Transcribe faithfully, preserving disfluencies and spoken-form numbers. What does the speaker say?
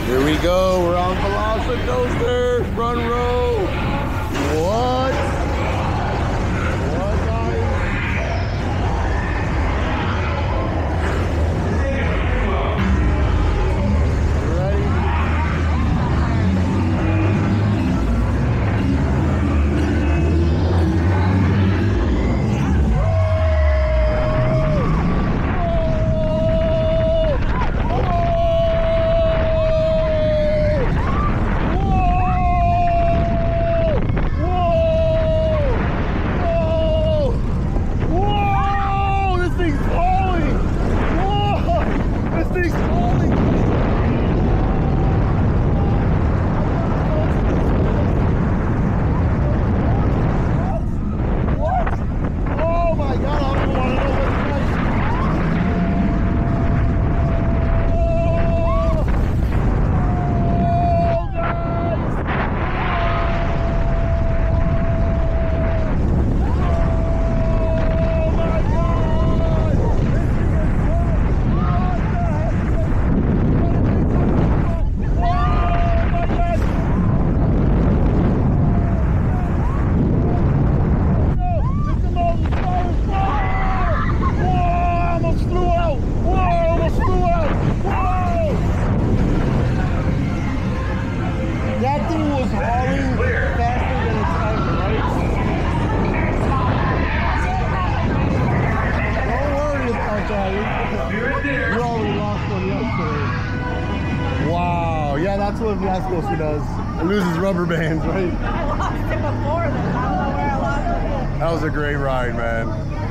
Here we go. We're on Velocicoaster, front row. What? What, guys? You ready? That thing was hauling faster than its ever, right? Don't worry about that. You already lost one yesterday. Wow. Yeah, that's what Velocicoaster does. It loses rubber bands, right? I lost it before then. I don't know where I lost it. That was a great ride, man.